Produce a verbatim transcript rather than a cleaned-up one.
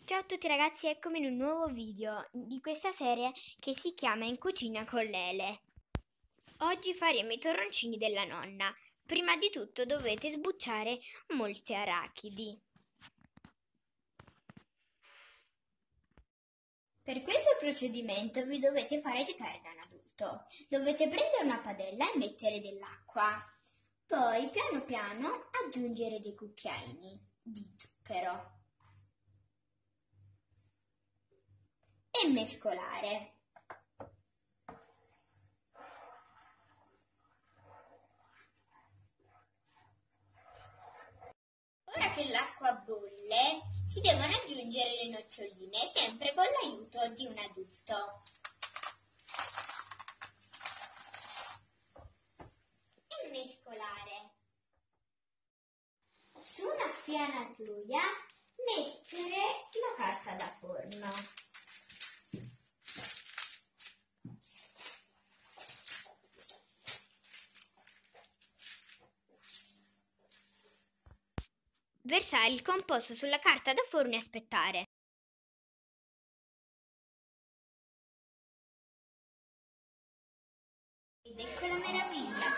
Ciao a tutti ragazzi, eccomi in un nuovo video di questa serie che si chiama In cucina con Lele. Oggi faremo i torroncini della nonna. Prima di tutto dovete sbucciare molte arachidi. Per questo procedimento vi dovete fare aiutare da un adulto. Dovete prendere una padella e mettere dell'acqua. Poi piano piano aggiungere dei cucchiaini di zucchero e mescolare. Ora che l'acqua bolle, si devono aggiungere le noccioline, sempre con l'aiuto di un adulto. E mescolare. Su una spianatoia mettere la carta da forno. Versare il composto sulla carta da forno e aspettare. Ed ecco la meraviglia!